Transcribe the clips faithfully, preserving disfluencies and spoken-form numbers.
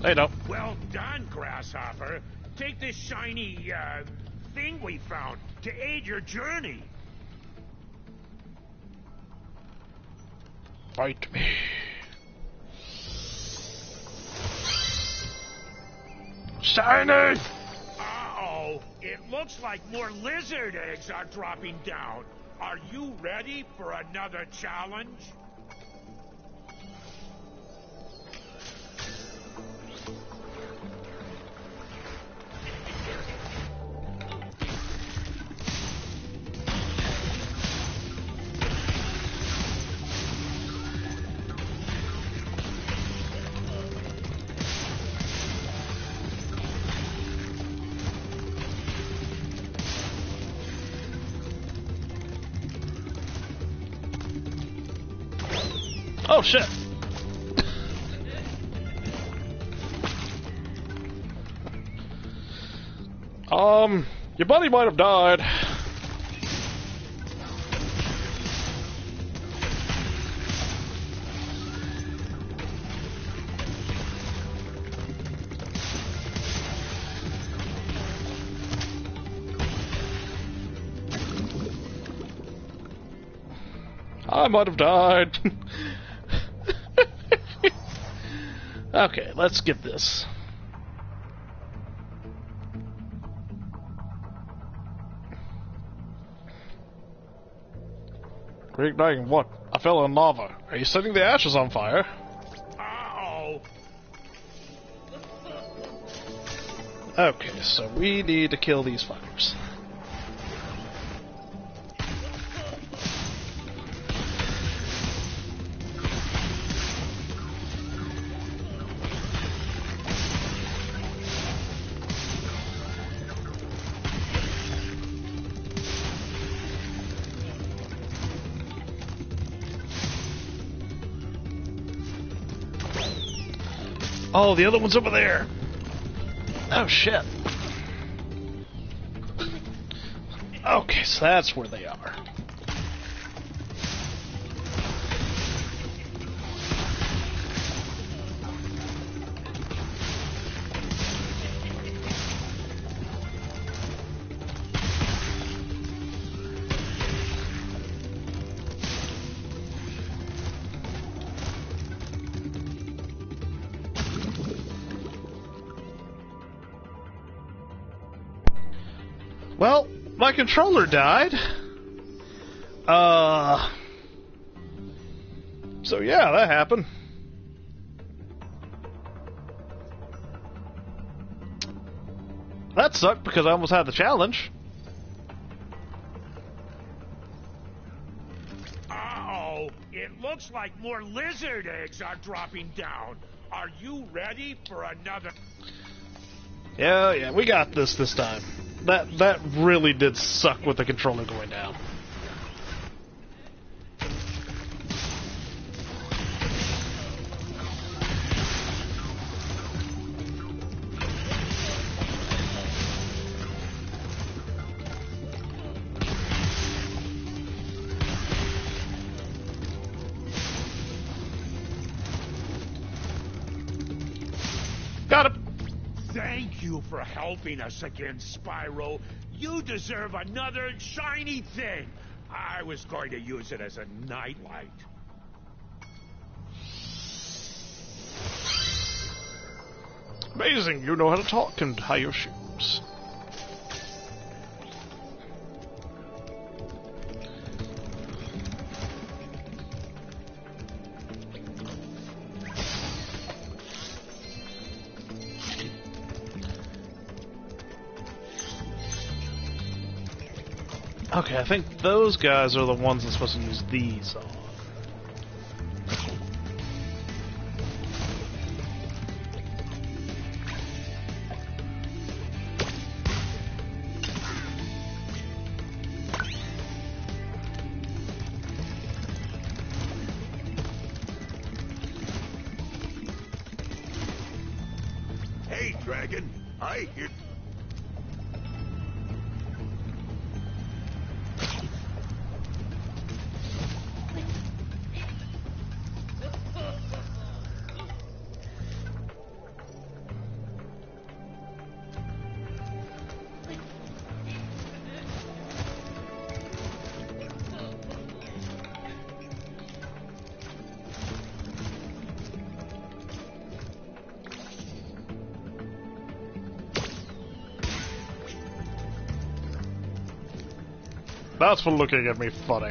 Hey, no. Well done, Grasshopper. Take this shiny, uh, thing we found to aid your journey. Fight me. Shiny! Uh-oh. It looks like more lizard eggs are dropping down. Are you ready for another challenge? Oh, shit. um, your buddy might have died. I might have died. Okay, let's get this. Reigniting what? I fell in lava. Are you setting the ashes on fire? Uh-oh. Okay, so we need to kill these fighters. Oh, the other one's over there. Oh, shit. Okay, so that's where they are. Well, my controller died. Uh. So yeah, that happened. That sucked because I almost had the challenge. Uh-oh. It looks like more lizard eggs are dropping down. Are you ready for another? Yeah, yeah, we got this this time. That that really did suck with the controller going down. Got him. Thank you for helping us again, Spyro. You deserve another shiny thing. I was going to use it as a nightlight. Amazing, you know how to talk and tie your shoes. Okay, I think those guys are the ones I'm supposed to use these on. Hey, Dragon, I hear... That's for looking at me funny.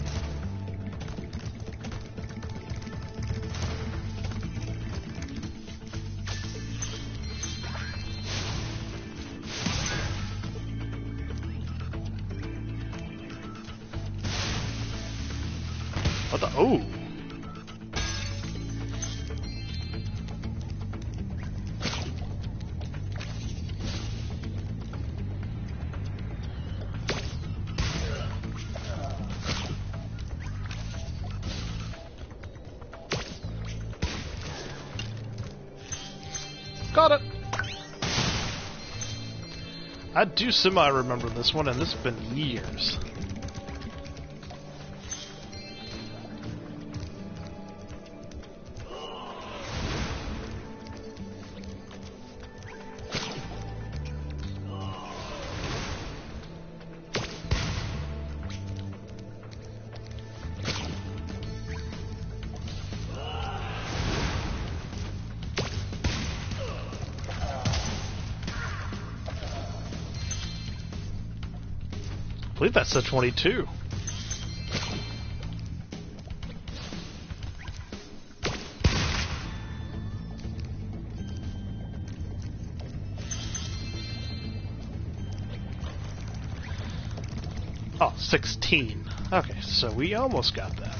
What the? Ooh. Got it! I do semi-remember this one, and this has been years. I believe that's the twenty-two. Oh, sixteen. Okay, so we almost got that.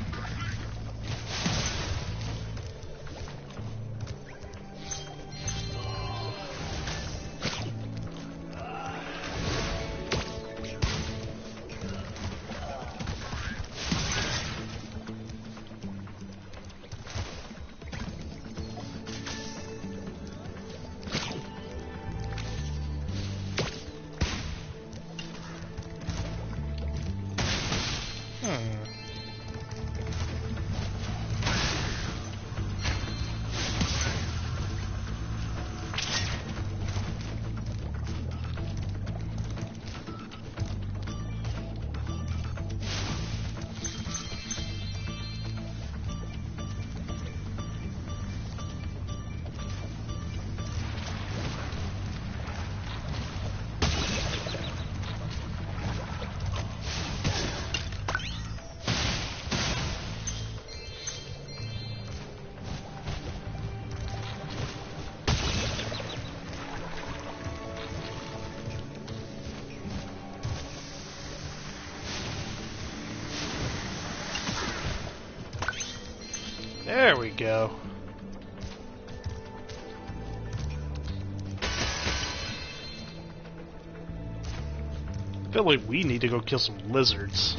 There we go. I feel like we need to go kill some lizards.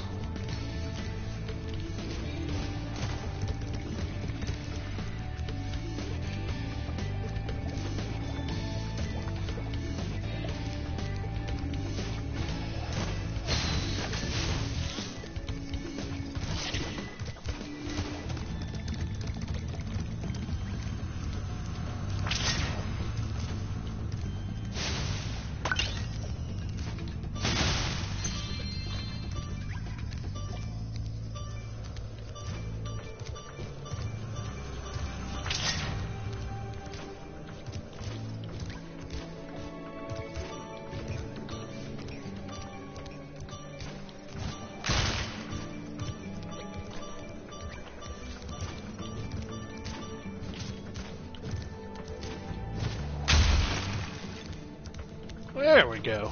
There we go.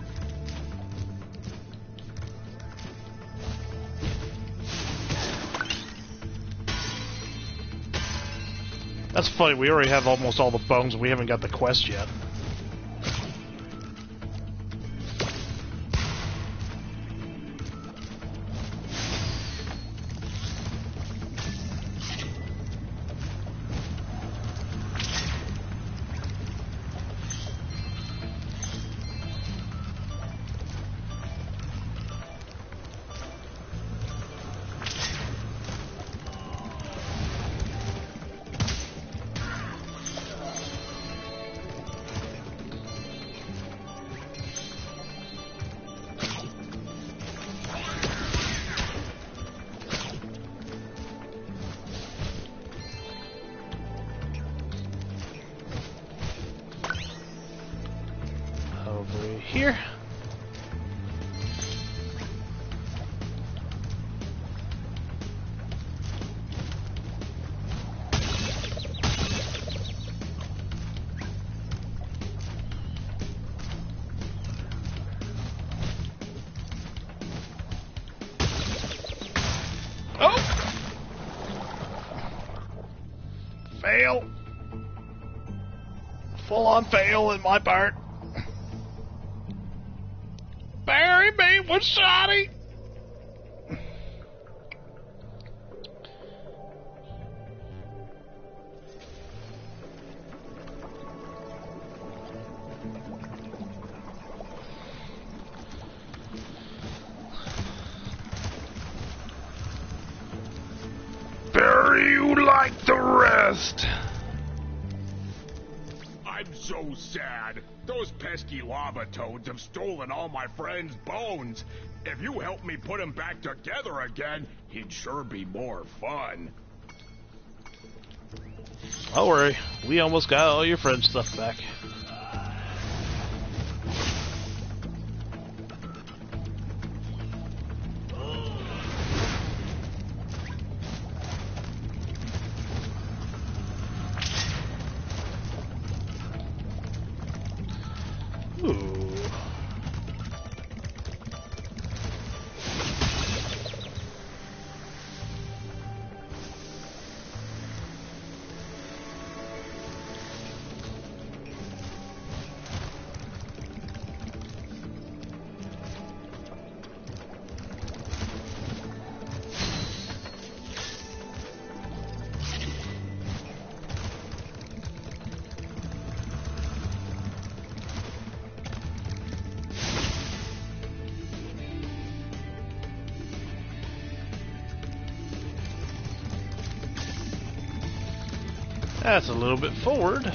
That's funny, we already have almost all the bones and we haven't got the quest yet. Over here. fail. Full on fail in my part. Bury me with Shotty. Bury you like the rest. I'm so sad. Those pesky lava toads have stolen all my friend's bones. If you help me put them back together again, it'd sure be more fun. Don't worry, we almost got all your friend's stuff back. Ooh. That's a little bit forward.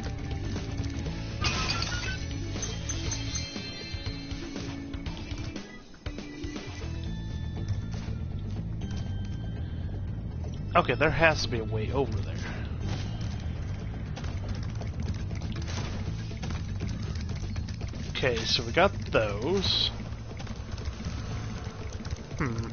Okay, there has to be a way over there. Okay, so we got those. Hmm.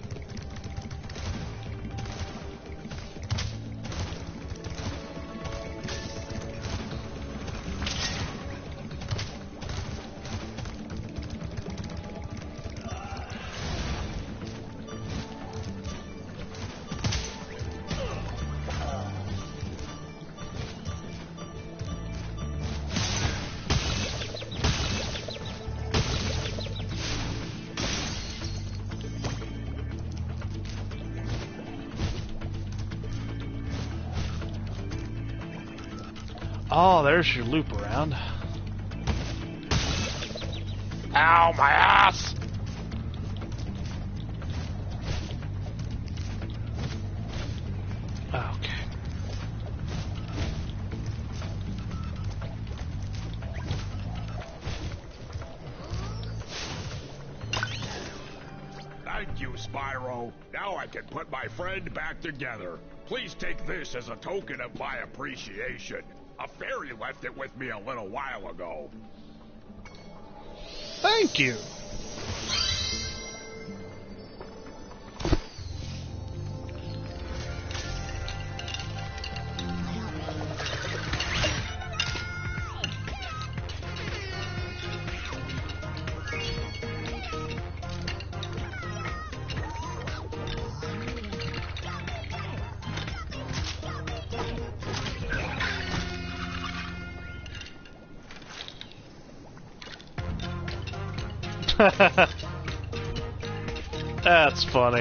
Oh, there's your loop around. Ow, my ass! Okay. Thank you, Spyro. Now I can put my friend back together. Please take this as a token of my appreciation. A fairy left it with me a little while ago. Thank you. That's funny.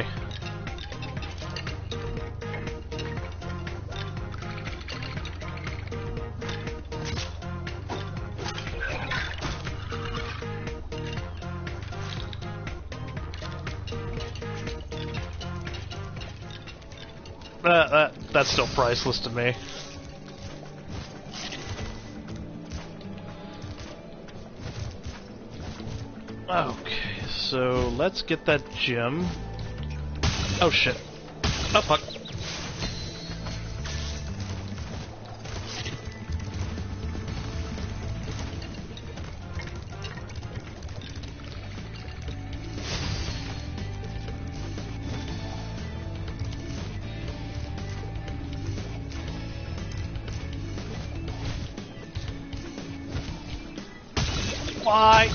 That, that, that's still priceless to me. Okay, so let's get that gem. Oh shit. Oh fuck. Why?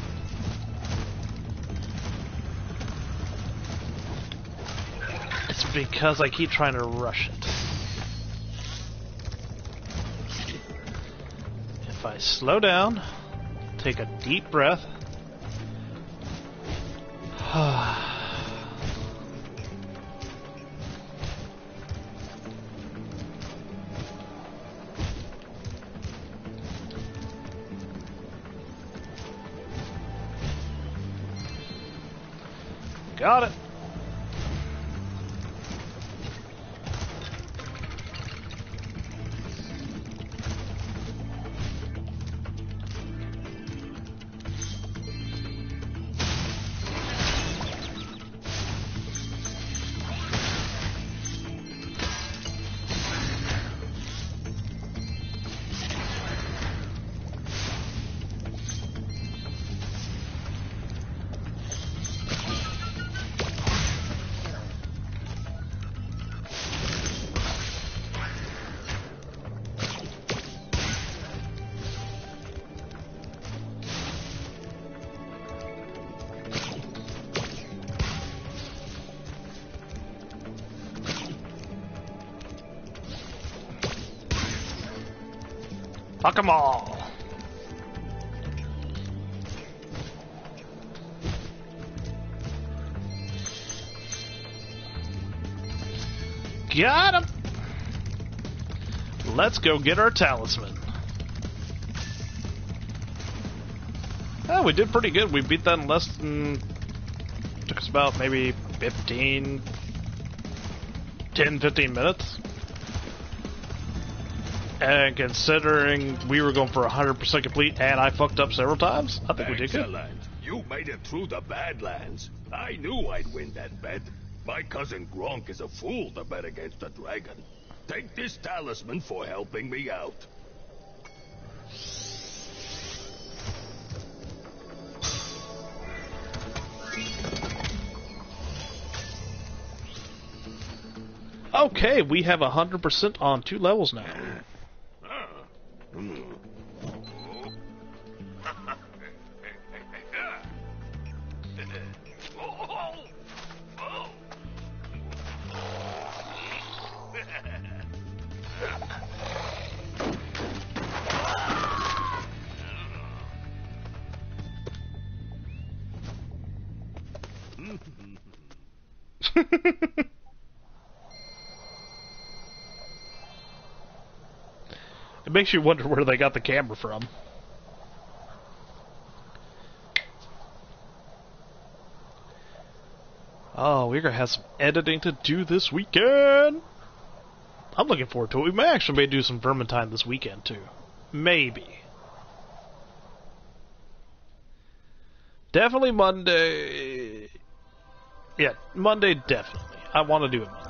It's because I keep trying to rush it. If I slow down, take a deep breath. Got it. Fuck 'em all. Got him. Let's go get our talisman. Oh, we did pretty good. We beat that in less than... Took us about maybe fifteen... ten, fifteen minutes. And considering we were going for one hundred percent complete and I fucked up several times, I think we did good. Excellent. You made it through the Badlands. I knew I'd win that bet. My cousin Gronk is a fool to bet against the dragon. Take this talisman for helping me out. Okay, we have one hundred percent on two levels now. It makes you wonder where they got the camera from. Oh, we're gonna have some editing to do this weekend. I'm looking forward to it. We may actually may do some Vermintide this weekend too. Maybe. Definitely Monday. Yeah, Monday definitely. I want to do it Monday.